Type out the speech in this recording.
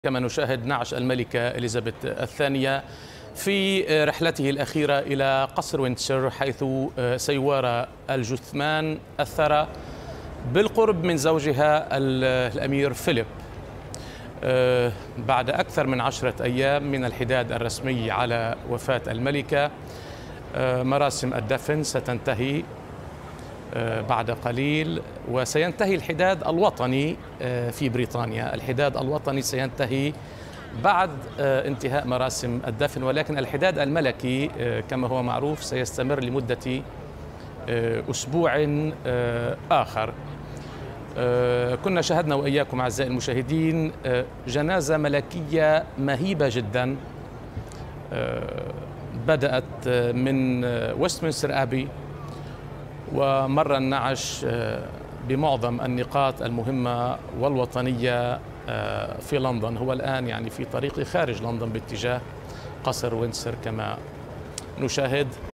كما نشاهد نعش الملكة إليزابيث الثانية في رحلته الأخيرة إلى قصر ويندسور، حيث سيوارى الجثمان الثرى بالقرب من زوجها الأمير فيليب بعد أكثر من 10 أيام من الحداد الرسمي على وفاة الملكة. مراسم الدفن ستنتهي بعد قليل، وسينتهي الحداد الوطني في بريطانيا. الحداد الوطني سينتهي بعد انتهاء مراسم الدفن، ولكن الحداد الملكي كما هو معروف سيستمر لمدة أسبوع آخر. كنا شاهدنا وإياكم أعزائي المشاهدين جنازة ملكية مهيبة جدا بدأت من ويستمنستر أبي، ومر النعش بمعظم النقاط المهمة والوطنية في لندن. هو الآن في طريق خارج لندن باتجاه قصر ويندسور كما نشاهد.